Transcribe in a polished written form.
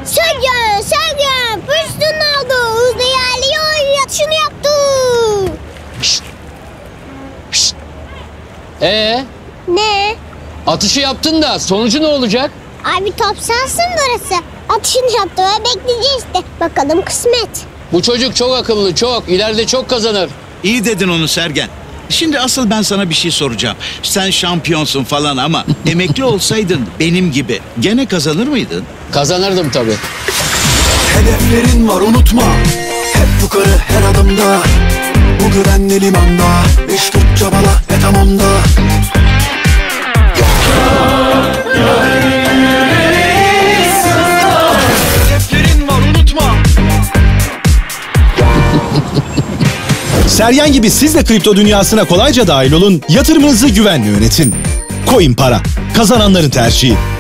Sergen, pozisyonunu aldı. Hızlı ilerliyor, atışını yaptı. Şşt. Şşt. Ne? Atışı yaptın da sonucu ne olacak? Abi top sensin burası. Atışını yaptı ve bekleyeceğiz işte. Bakalım kısmet. Bu çocuk çok akıllı, çok. İleride çok kazanır. İyi dedin onu Sergen. Şimdi asıl ben sana bir şey soracağım. Sen şampiyonsun falan ama emekli olsaydın benim gibi gene kazanır mıydın? Kazanırdım tabii. Hedeflerin var unutma. Hep yukarı her adımda. Bu güvenli limanda. İş tut çabala ve tam onda. Hedeflerin var unutma. Sergen gibi siz de kripto dünyasına kolayca dahil olun, yatırımınızı güvenle yönetin. Coin Para, kazananların tercihi.